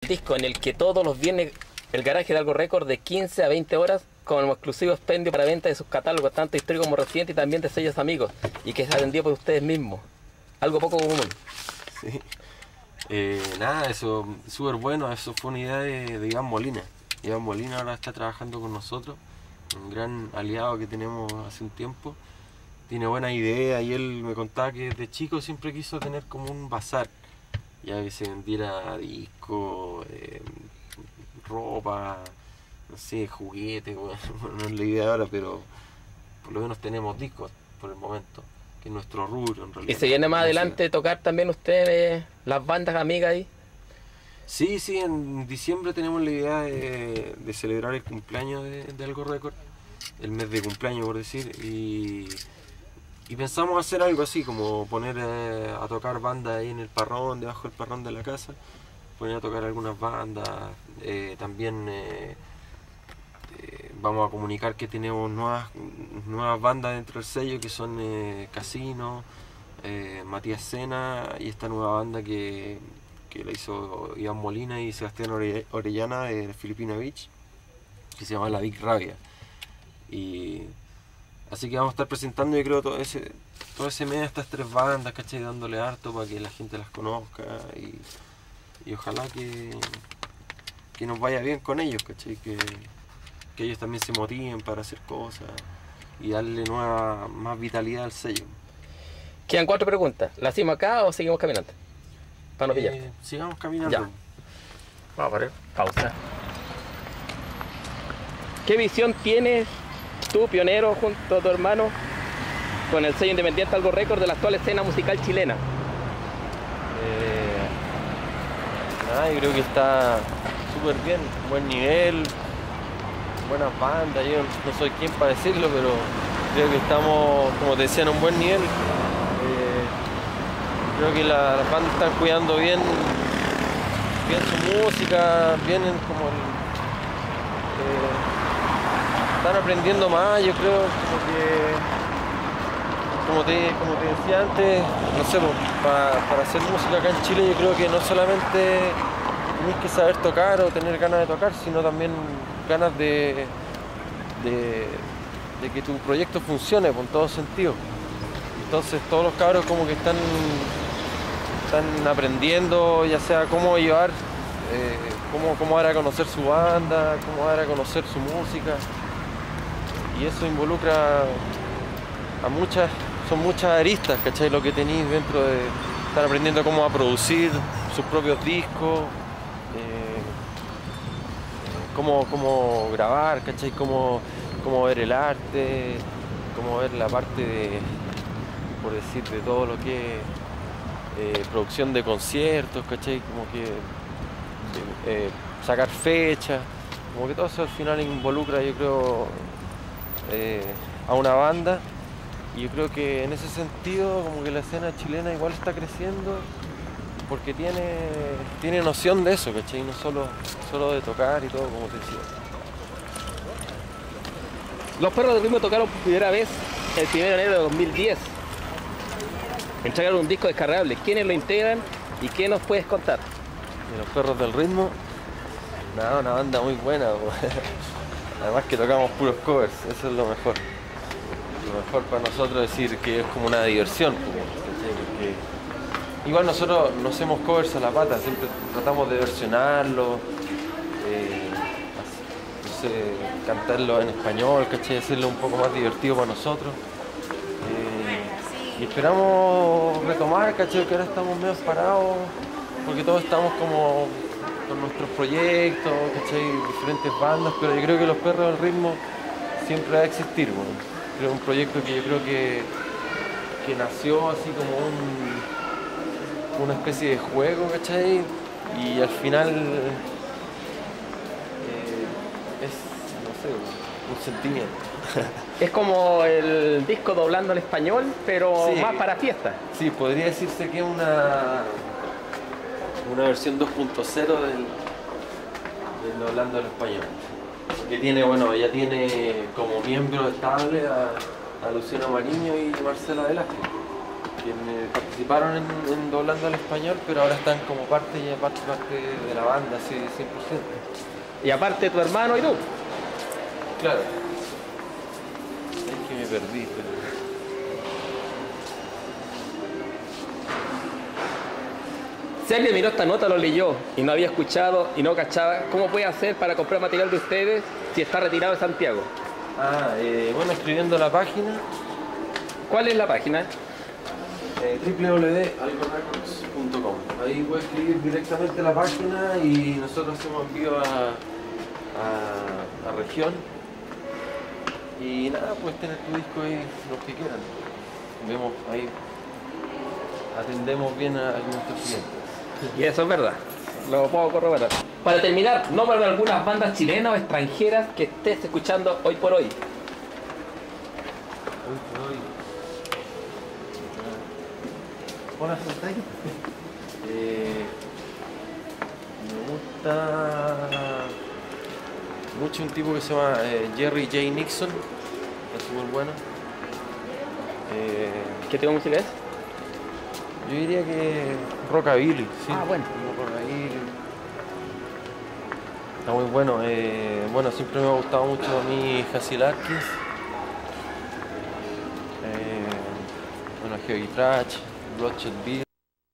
disco en el que todos los viernes el garaje de Algo Record de 15 a 20 horas con exclusivo expendio para venta de sus catálogos, tanto históricos como recientes, y también de sellos amigos, y que se ha vendido por ustedes mismos. Algo poco común. Sí. Nada, eso súper bueno. Eso fue una idea de Iván Molina. Iván Molina ahora está trabajando con nosotros, un gran aliado que tenemos hace un tiempo. Tiene buena idea y él me contaba que desde chico siempre quiso tener como un bazar, ya que se vendiera discos, ropa, no sé, juguetes. Bueno, no es la idea ahora, pero por lo menos tenemos discos por el momento, que es nuestro rubro en realidad. ¿Y se viene más adelante tocar también ustedes las bandas amigas ahí? Sí, sí, en diciembre tenemos la idea de celebrar el cumpleaños de Algo Record, el mes de cumpleaños por decir, y pensamos hacer algo así, como poner a tocar bandas ahí en el parrón, debajo del parrón de la casa, poner a tocar algunas bandas, también vamos a comunicar que tenemos nuevas bandas dentro del sello, que son Casino, Matías Sena, y esta nueva banda que la hizo Iván Molina y Sebastián Orellana de Filipina Beach, que se llama La Big Rabia. Y así que vamos a estar presentando, yo creo, todo ese mes, estas tres bandas, ¿cachai? Dándole harto para que la gente las conozca y ojalá que nos vaya bien con ellos, ¿cachai? Que ellos también se motiven para hacer cosas y darle más vitalidad al sello. Quedan 4 preguntas. ¿La hacemos acá o seguimos caminando? Para no pillar. Sigamos caminando. Ya. Vamos a poner pausa. ¿Qué visión tienes tú, pionero, junto a tu hermano, con el sello independiente Algo Record, de la actual escena musical chilena? Yo creo que está súper bien, buen nivel, buenas bandas. Yo no soy quien para decirlo, pero creo que estamos, como te decía, en un buen nivel. Creo que las bandas están cuidando bien su música, vienen como están aprendiendo más, yo creo, como te decía antes, no sé, para hacer música acá en Chile, yo creo que no solamente tienes que saber tocar o tener ganas de tocar, sino también ganas de que tu proyecto funcione en todo sentido. Entonces todos los cabros como que están aprendiendo, ya sea cómo llevar, cómo dar a conocer su banda, cómo dar a conocer su música. Y eso involucra son muchas aristas, ¿cachai? Lo que tenéis dentro de estar aprendiendo cómo a producir sus propios discos, cómo grabar, ¿cachai? Cómo ver el arte, cómo ver la parte por decir, de todo lo que es producción de conciertos, ¿cachai? Como que sacar fechas, como que todo eso al final involucra, yo creo, a una banda. Y yo creo que en ese sentido como que la escena chilena igual está creciendo porque tiene noción de eso, ¿cachai? No solo de tocar y todo, como te decía. Los Perros del Ritmo tocaron por primera vez el 1 de enero de 2010. Entregaron un disco descargable. ¿Quiénes lo integran y qué nos puedes contar? De Los Perros del Ritmo, nada, una banda muy buena. Además que tocamos puros covers, eso es lo mejor. Lo mejor para nosotros decir que es como una diversión, porque igual nosotros no hacemos covers a la pata, siempre tratamos de versionarlo, no sé, cantarlo en español, ¿cachai? Hacerlo un poco más divertido para nosotros. Y esperamos retomar, ¿cachai? Que ahora estamos medio parados, porque todos estamos como con nuestros proyectos, ¿cachai? Diferentes bandas, pero yo creo que Los Perros del Ritmo siempre va a existir, bueno. Creo un proyecto que yo creo que nació así como una especie de juego, ¿cachai? Y al final es, no sé, un sentimiento. Es como el disco doblando al español, pero sí, más para fiesta. Sí, podría decirse que es una versión 2.0 del doblando al español. Que tiene, bueno, ella tiene como miembro estable a Luciano Mariño y Marcela Velázquez. participaron en doblando al español, pero ahora están como parte de la banda, así 100%. Y aparte tu hermano y tú. Claro. Es que me perdí, pero... Si alguien miró esta nota, lo leyó y no había escuchado y no cachaba, ¿cómo puede hacer para comprar material de ustedes si está retirado de Santiago? Bueno, escribiendo la página. ¿Cuál es la página? www.algorecords.com. Ahí puedes escribir directamente la página y nosotros hacemos envío a región. Y nada, puedes tener tu disco ahí los que quieran. Vemos ahí, atendemos bien a nuestros clientes. Y eso es verdad, lo puedo corroborar. Para terminar, nombra de algunas bandas chilenas o extranjeras que estés escuchando hoy por hoy. Hoy por hoy. Hola, Santay. Me gusta mucho un tipo que se llama Jerry J. Nixon, es muy bueno. ¿Qué tipo de música es? Yo diría que rockabilly, sí. Bueno. Rockabilly. Está muy bueno. Bueno, siempre me ha gustado mucho a mí Hasil Atkins. Bueno, Heavy Trash, Bloodshed Bill.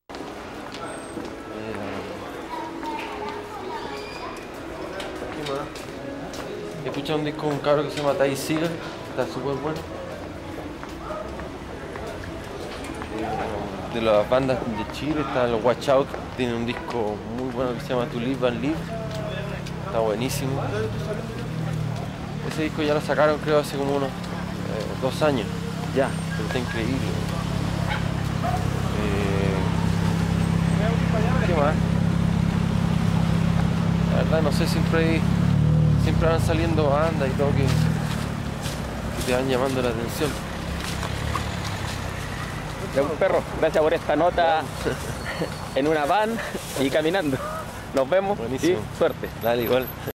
¿Qué más? He escuchado un disco de un cabro que se llama Ty Seager, está súper bueno. De las bandas de Chile está los Watch Out, tiene un disco muy bueno que se llama To Live and Live, está buenísimo. Ese disco ya lo sacaron creo hace como unos 2 años, ya, pero está increíble. ¿Qué más? La verdad no sé, siempre van saliendo bandas y todo que te van llamando la atención. De un perro, gracias por esta nota en una van y caminando. Nos vemos. Buenísimo. Y suerte. Dale, igual.